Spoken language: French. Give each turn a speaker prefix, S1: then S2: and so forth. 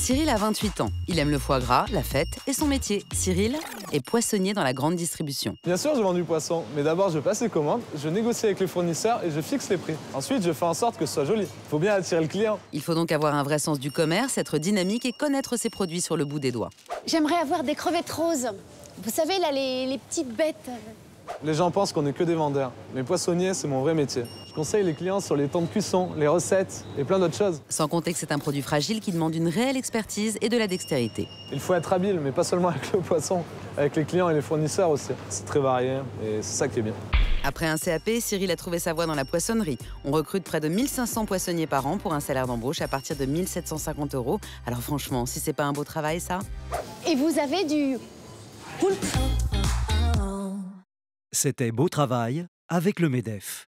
S1: Cyril a 28 ans. Il aime le foie gras, la fête et son métier. Cyril est poissonnier dans la grande distribution.
S2: Bien sûr, je vends du poisson, mais d'abord je passe les commandes, je négocie avec les fournisseurs et je fixe les prix. Ensuite, je fais en sorte que ce soit joli. Il faut bien attirer le client.
S1: Il faut donc avoir un vrai sens du commerce, être dynamique et connaître ses produits sur le bout des doigts.
S3: J'aimerais avoir des crevettes roses. Vous savez, là, les petites bêtes.
S2: Les gens pensent qu'on n'est que des vendeurs, mais poissonnier, c'est mon vrai métier. Je conseille les clients sur les temps de cuisson, les recettes et plein d'autres choses.
S1: Sans compter que c'est un produit fragile qui demande une réelle expertise et de la dextérité.
S2: Il faut être habile, mais pas seulement avec le poisson, avec les clients et les fournisseurs aussi. C'est très varié et c'est ça qui est bien.
S1: Après un CAP, Cyril a trouvé sa voie dans la poissonnerie. On recrute près de 1500 poissonniers par an pour un salaire d'embauche à partir de 1750 €. Alors franchement, si c'est pas un beau travail, ça?
S3: Et vous avez du poulpe.
S4: C'était Beau Travail avec le MEDEF.